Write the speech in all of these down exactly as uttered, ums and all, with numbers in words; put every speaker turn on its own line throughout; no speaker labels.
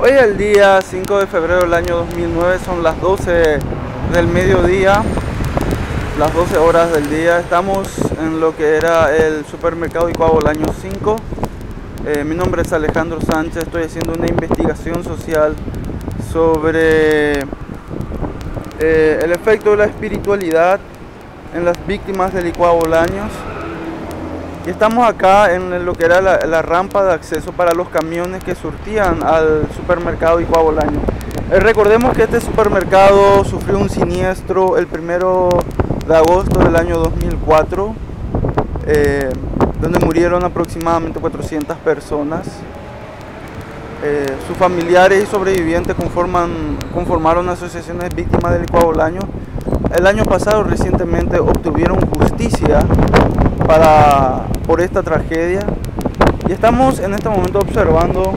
Hoy es el día cinco de febrero del año dos mil nueve, son las doce del mediodía, las doce horas del día. Estamos en lo que era el supermercado Icua Bolaños cinco. Eh, mi nombre es Alejandro Sánchez, estoy haciendo una investigación social sobre eh, el efecto de la espiritualidad en las víctimas del Icua Bolaños. Y estamos acá en lo que era la, la rampa de acceso para los camiones que surtían al supermercado Icua Bolaños. Eh, recordemos que este supermercado sufrió un siniestro el primero de agosto del año dos mil cuatro, eh, donde murieron aproximadamente cuatrocientas personas. Eh, sus familiares y sobrevivientes conforman, conformaron asociaciones víctimas del Icua Bolaños. El año pasado recientemente obtuvieron justicia para, por esta tragedia, y estamos en este momento observando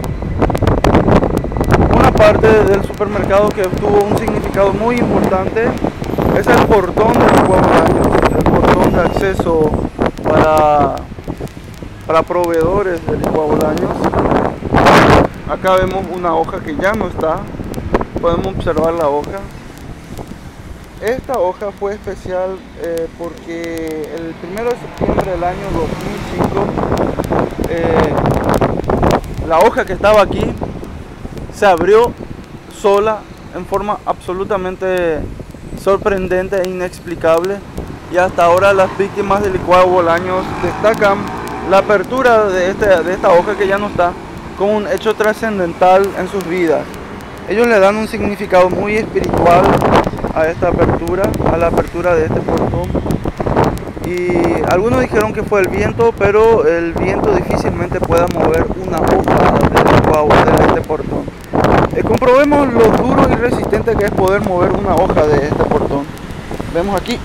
una parte del supermercado que tuvo un significado muy importante. Es el portón del Icua Bolaños, el portón de acceso para, para proveedores del Icua Bolaños. Acá vemos una hoja que ya no está, podemos observar la hoja. Esta hoja fue especial eh, porque el primero de septiembre del año dos mil cinco eh, la hoja que estaba aquí se abrió sola en forma absolutamente sorprendente e inexplicable, y hasta ahora las víctimas del Icua Bolaños destacan la apertura de, este, de esta hoja que ya no está como un hecho trascendental en sus vidas. Ellos le dan un significado muy espiritual a esta apertura, a la apertura de este portón. Y algunos dijeron que fue el viento, pero el viento difícilmente pueda mover una hoja de este portón. Eh, comprobemos lo duro y resistente que es poder mover una hoja de este portón. Vemos aquí.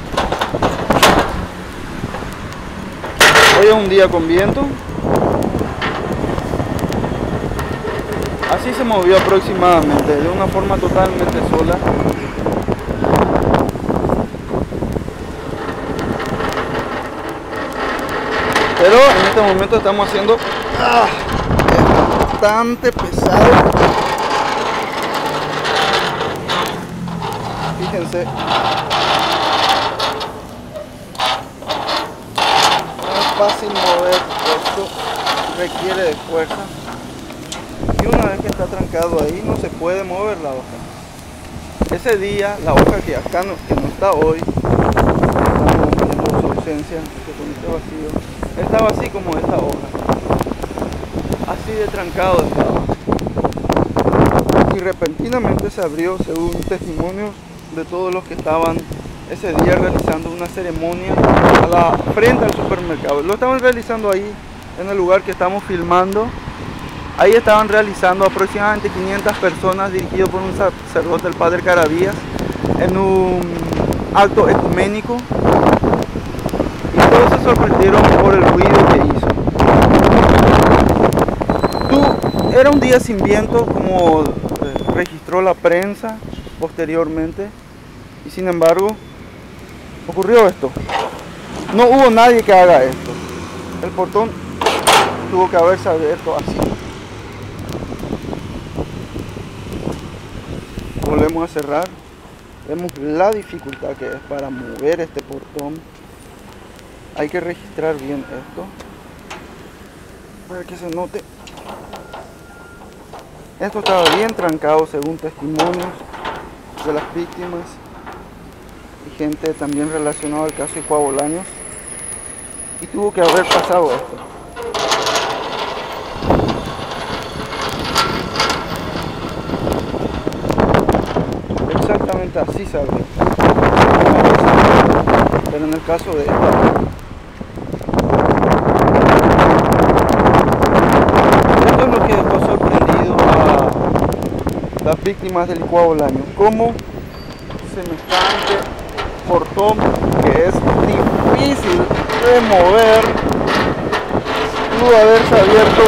Hoy es un día con viento. Así se movió aproximadamente, de una forma totalmente sola. Pero en este momento estamos haciendo... ¡Ah! Es bastante pesado. Fíjense. No es fácil mover esto, requiere de fuerza. Y una vez que está trancado ahí, no se puede mover la hoja. Ese día, la hoja que acá no, que no está hoy, estamos viendo su ausencia, que con este vacío, estaba así como esta hoja, así de trancado estaba. Y repentinamente se abrió, según testimonios de todos los que estaban ese día realizando una ceremonia a la frente al supermercado. Lo estaban realizando ahí, en el lugar que estamos filmando. Ahí estaban realizando aproximadamente quinientas personas, dirigido por un sacerdote, el padre Caravías, en un acto ecuménico, y todos se sorprendieron por el ruido que hizo. Tú, era un día sin viento, como eh, registró la prensa posteriormente, y sin embargo ocurrió esto. No hubo nadie que haga esto. El portón tuvo que haberse abierto así. Volvemos a cerrar. Vemos la dificultad que es para mover este portón. Hay que registrar bien esto para que se note. Esto estaba bien trancado, según testimonios de las víctimas y gente también relacionada al caso Icua Bolaños, y tuvo que haber pasado esto. Exactamente así se abrió. Pero en el caso de esta, esto es lo que dejó sorprendido a las víctimas del Icua Bolaños. Como semejante portón, que es difícil de mover, pudo haberse abierto.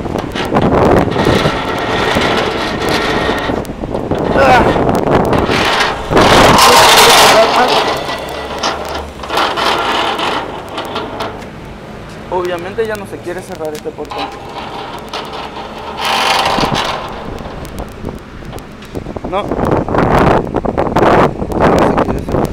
¡Ah! Obviamente ya no se quiere cerrar este portón. No. No se quiere cerrar.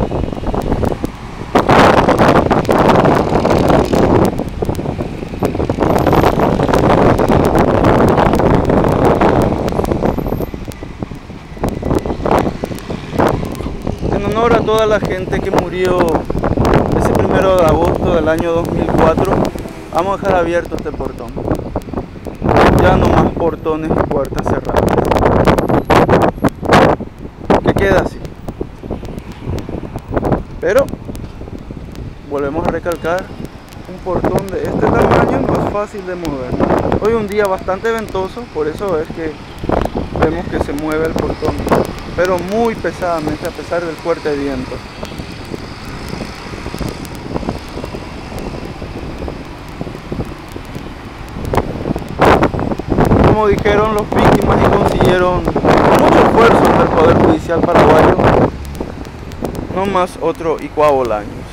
En honor a toda la gente que murió ese primero de agosto del año dos mil cuatro, vamos a dejar abierto este portón. Ya no más portones y puertas cerradas. Que queda así. Pero, volvemos a recalcar, un portón de este tamaño no es fácil de mover. Hoy un día bastante ventoso, por eso es que vemos que se mueve el portón, pero muy pesadamente a pesar del fuerte viento. Como dijeron los víctimas y consiguieron con mucho esfuerzo del Poder Judicial paraguayo, no más otro Icuá Bolaños.